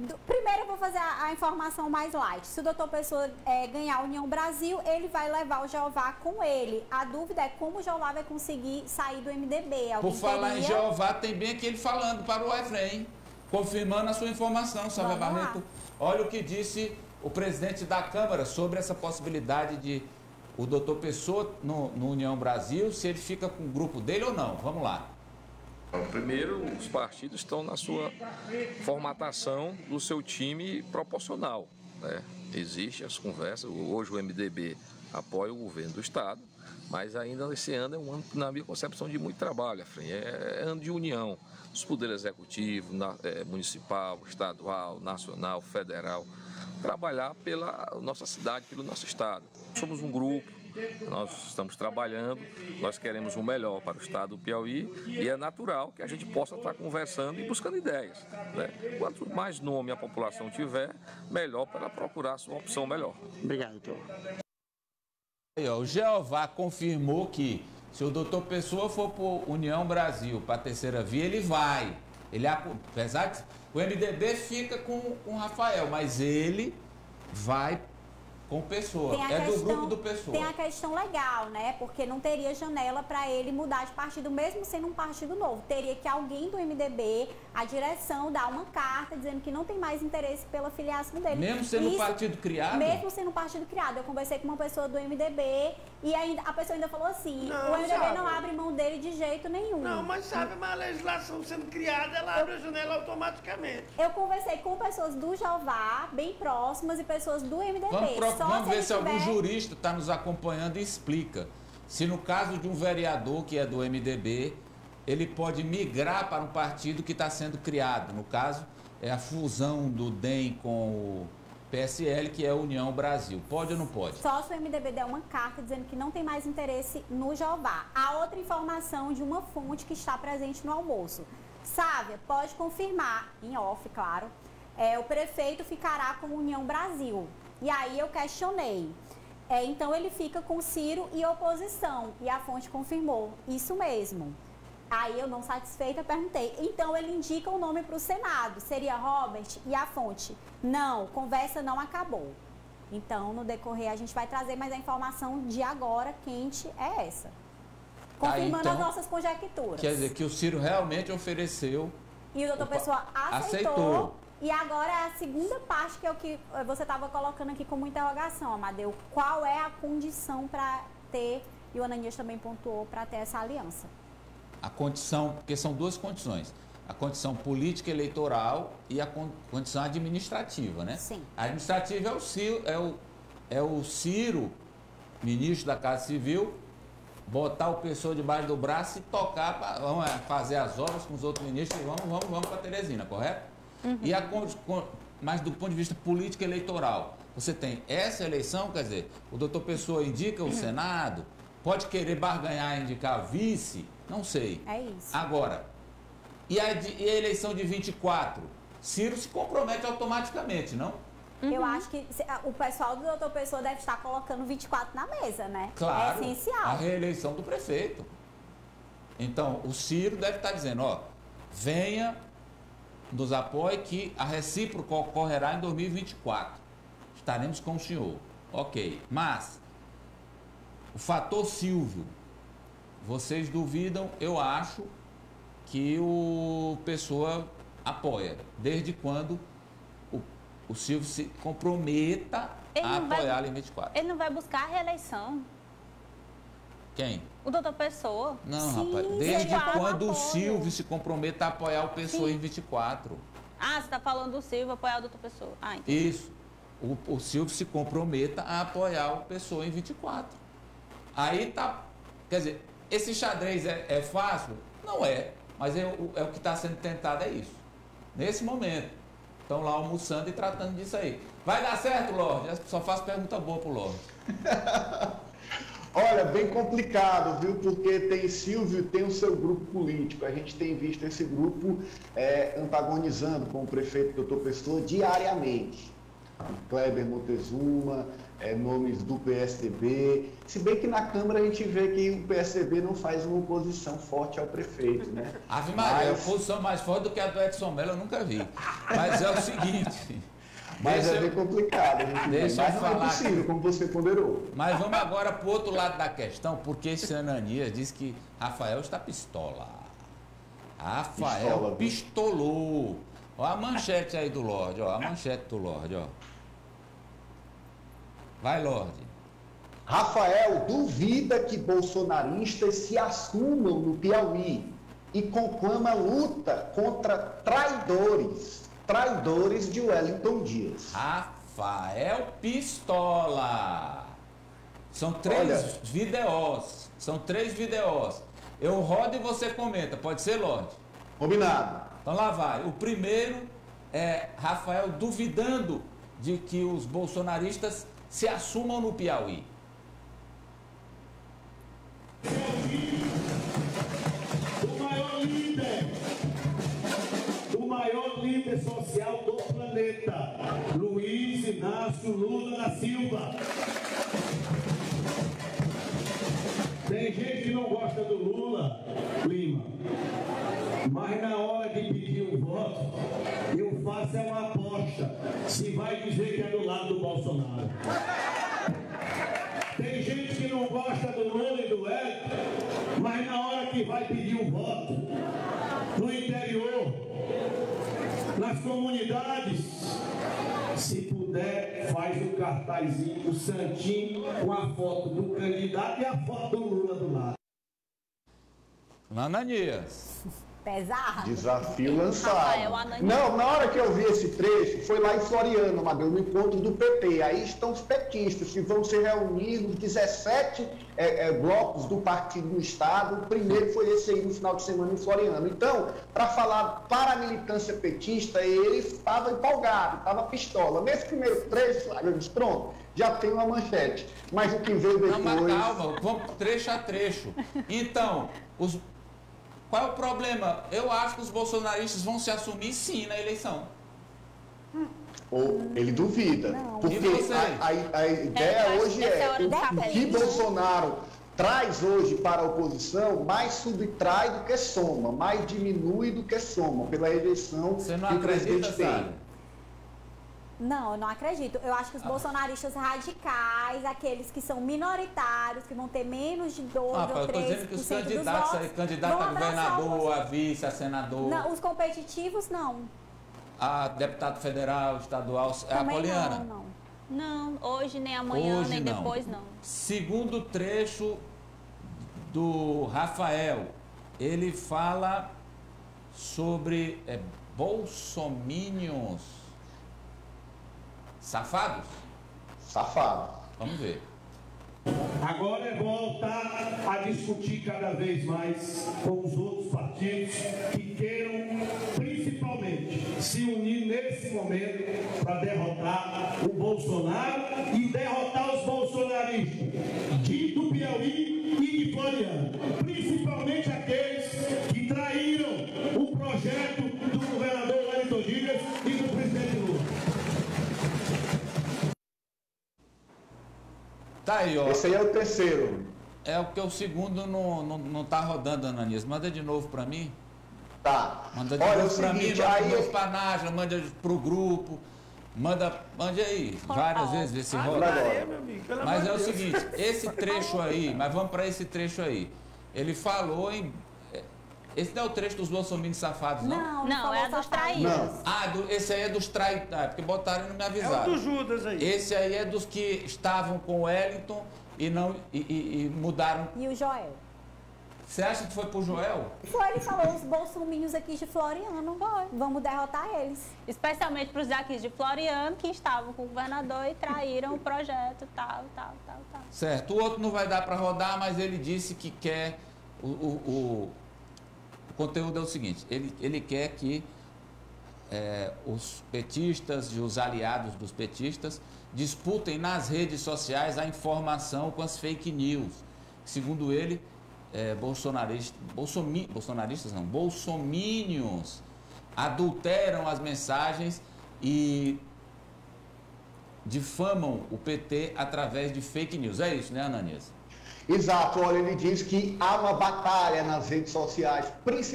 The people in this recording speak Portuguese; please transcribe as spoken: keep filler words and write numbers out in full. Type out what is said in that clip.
Do, primeiro eu vou fazer a, a informação mais light. Se o doutor Pessoa é, ganhar a União Brasil, ele vai levar o Jeová com ele. A dúvida é como o Jeová vai conseguir sair do M D B. Alguém Por falar teria... em Jeová, tem bem aqui ele falando para o Efraim, confirmando a sua informação, Sávia Barreto. Olha o que disse o presidente da Câmara sobre essa possibilidade de o doutor Pessoa no, no União Brasil, se ele fica com o grupo dele ou não. Vamos lá. Primeiro, os partidos estão na sua formatação do seu time proporcional, né? Existem as conversas, hoje o M D B apoia o governo do Estado, mas ainda esse ano é um ano, na minha concepção, de muito trabalho, é, é ano de união dos poderes executivos, na, é, municipal, estadual, nacional, federal, trabalhar pela nossa cidade, pelo nosso Estado. Somos um grupo. Nós estamos trabalhando, nós queremos o melhor para o estado do Piauí e é natural que a gente possa estar conversando e buscando ideias, né? Quanto mais nome a população tiver, melhor para procurar a sua opção melhor. Obrigado, doutor. Aí, ó, o Jeová confirmou que se o doutor Pessoa for por União Brasil, para a terceira via, ele vai. Ele, apesar de o M D B fica com o Rafael, mas ele vai com Pessoa, é questão, do grupo do Pessoa. Tem a questão legal, né? Porque não teria janela para ele mudar de partido, mesmo sendo um partido novo. Teria que alguém do M D B, a direção, dar uma carta dizendo que não tem mais interesse pela filiação dele. Mesmo sendo Isso, um partido criado? Mesmo sendo um partido criado. Eu conversei com uma pessoa do M D B e ainda, a pessoa ainda falou assim, não, o M D B sabe. não abre mão dele de jeito nenhum. Não, mas sabe, mas a legislação sendo criada, ela eu, abre a janela automaticamente. Eu conversei com pessoas do Jeová, bem próximas, e pessoas do M D B. Vamos, pro, Só vamos se ver se tiver... algum jurista está nos acompanhando e explica. Se no caso de um vereador que é do M D B, ele pode migrar para um partido que está sendo criado. No caso, é a fusão do D E M com o P S L, que é a União Brasil. Pode ou não pode? Só se o M D B der uma carta dizendo que não tem mais interesse no Jeová. A outra informação de uma fonte que está presente no almoço. Sávia, pode confirmar, em off, claro, é, o prefeito ficará com a União Brasil. E aí eu questionei. É, então ele fica com Ciro e oposição. E a fonte confirmou. Isso mesmo. Aí eu, não satisfeita, perguntei. Então ele indica o nome para o Senado. Seria Robert? E a fonte? Não, conversa não acabou. Então, no decorrer, a gente vai trazer, mas a informação de agora, quente, é essa. Confirmando ah, então, as nossas conjecturas. Quer dizer, que o Ciro realmente ofereceu... E o doutor Pessoa aceitou, aceitou. E agora é a segunda parte, que é o que você estava colocando aqui como interrogação, Amadeu. Qual é a condição para ter, e o Ananias também pontuou, para ter essa aliança? A condição, porque são duas condições. A condição política eleitoral e a condição administrativa, né? Sim. A administrativa é o Ciro, é o, é o Ciro, ministro da Casa Civil, botar o pessoal debaixo do braço e tocar, pra, vamos fazer as obras com os outros ministros e vamos, vamos, vamos para Teresina, correto? Uhum. E a, mas do ponto de vista político eleitoral, você tem essa eleição, quer dizer, o doutor Pessoa indica o uhum. Senado, pode querer barganhar e indicar vice, não sei. É isso. Agora, e a, e a eleição de vinte e quatro? Ciro se compromete automaticamente, não? Uhum. Eu acho que o pessoal do doutor Pessoa deve estar colocando vinte e quatro na mesa, né? Claro, é essencial. A reeleição do prefeito. Então, o Ciro deve estar dizendo, ó, venha, nos apoie que a recíproca ocorrerá em dois mil e vinte e quatro. Estaremos com o senhor. Ok, mas o fator Silvio, vocês duvidam, eu acho que o Pessoa apoia. Desde quando o, o Silvio se comprometa ele a apoiá-lo vai, em vinte e quatro. Ele não vai buscar a reeleição. Quem? O doutor Pessoa. Não, Sim, rapaz. Desde quando o apoio. Silvio se comprometa a apoiar o Pessoa Sim. em vinte e quatro? Ah, você está falando do Silvio apoiar o doutor Pessoa. Ah, entendi. Isso. O, o Silvio se comprometa a apoiar o Pessoa em vinte e quatro. Aí tá... Quer dizer, esse xadrez é, é fácil? Não é. Mas é, o, é o que está sendo tentado, é isso. Nesse momento. Estão lá almoçando e tratando disso aí. Vai dar certo, Lorde? Eu só faço pergunta boa pro Lorde. Olha, bem complicado, viu? Porque tem Silvio, tem o seu grupo político. A gente tem visto esse grupo é, antagonizando com o prefeito doutor Pessoa diariamente. Kleber Montezuma, é, nomes do P S D B, se bem que na Câmara a gente vê que o P S D B não faz uma oposição forte ao prefeito, né? Ave Maria, Mas- a oposição mais forte do que a do Edson Mello eu nunca vi. Mas é o seguinte... Mas deixa é eu- bem complicado, a gente vê. deixa eu Mas não é falar possível, aqui. como você ponderou. Mas vamos agora para o outro lado da questão, porque esse Ananias diz que Rafael está pistola. Rafael Pistola, viu? pistolou. Ó a manchete aí do Lorde, ó, a manchete do Lorde, ó. Vai, Lorde. Rafael duvida que bolsonaristas se assumam no Piauí e conclama luta contra traidores. Traidores de Wellington Dias. Rafael Pistola. São três Olha. videós. São três videós. Eu rodo e você comenta. Pode ser, Lorde? Combinado. Então lá vai. O primeiro é Rafael duvidando de que os bolsonaristas se assumam no Piauí. O maior líder, o maior líder social do planeta, Luiz Inácio Lula da Silva. Tem gente que não gosta do Lula, Lima, mas na hora de pedir um voto, eu faço é uma aposta se vai dizer que é do lado do Bolsonaro. Tem gente que não gosta do Lula e do Wellington, mas na hora que vai pedir um voto, no interior, nas comunidades, se puder, faz um cartazinho, o santinho, com a foto do candidato e a foto do Lula do lado. Ananias. Pesado. Desafio lançado. Rafael Ananias. Não, na hora que eu vi esse trecho, foi lá em Floriano, Amadeu, no encontro do P T. Aí estão os petistas que vão se reunir nos dezessete é, é, blocos do partido no estado. O primeiro foi esse aí no final de semana em Floriano. Então, para falar para a militância petista, ele estava empolgado, estava pistola. Nesse primeiro trecho, eu disse, pronto, já tem uma manchete. Mas o que veio Não, depois... mas calma, vamos trecho a trecho. Então, os... qual é o problema? Eu acho que os bolsonaristas vão se assumir sim na eleição. Ou ele duvida. Porque E você? a, a- a ideia É, eu acho hoje que essa é a é hora do o, o café, que né? Bolsonaro traz hoje para a oposição mais subtrai do que soma, mais diminui do que soma, pela eleição Você não que o acredita, presidente tem. Sara? Não, eu não acredito. Eu acho que os bolsonaristas radicais, aqueles que são minoritários, que vão ter menos de dois Ah, ou eu estou três dizendo que os por cento dos candidatos aí, votos, candidato vão a abraçar o governador, a vice, a senador, Não, os competitivos, não. a deputado federal, estadual, é a Também Poliana. não, não. Não, hoje, nem amanhã, Hoje nem não. depois, não. Segundo trecho do Rafael, ele fala sobre é, bolsominions safados. Safado. Vamos ver. Agora é voltar a discutir cada vez mais com os outros partidos que queiram, principalmente, se unir nesse momento para derrotar o Bolsonaro e derrotar os bolsonaristas de do Piauí e de Floriano, principalmente aqueles que traíram o projeto do governador Wellington Dias e do presidente Lula. Tá aí, ó. Esse aí é o terceiro. É o que o segundo não, não, não tá rodando, Ananias. Manda de novo para mim. Tá. Manda de Olha, é o novo para mim, seguinte, manda de aí novo para Nájila, manda pro grupo. Manda, mande aí, várias vezes, vê se Ave rola. Maria, meu amigo, pelo Mas é amor o de Deus. seguinte, esse trecho aí, mas vamos para esse trecho aí. Ele falou em. Esse não é o trecho dos bolsominions safados, não? Não, Não, falou é dos safado. traídos. Não. Ah, do- esse aí é dos traidores. Ah, porque botaram e não me É o avisaram. do Judas aí. Esse aí é dos que estavam com o Wellington e, não, e, e- e mudaram. E o Joel? Você acha que foi pro Joel? Foi, ele falou os bolsominions aqui de Floriano. Foi. Vamos derrotar eles. Especialmente para os daqui de Floriano, que estavam com o governador e traíram o projeto, tal, tal, tal, tal. Certo. O outro não vai dar para rodar, mas ele disse que quer. O, o, o, o conteúdo é o seguinte: ele, ele quer que é, os petistas e os aliados dos petistas disputem nas redes sociais a informação com as fake news. Segundo ele, é, bolsonaristas, bolsomi, bolsonaristas não, bolsominions adulteram as mensagens e difamam o P T através de fake news. É isso, né, Ananias? Exato, olha, ele diz que há uma batalha nas redes sociais, principalmente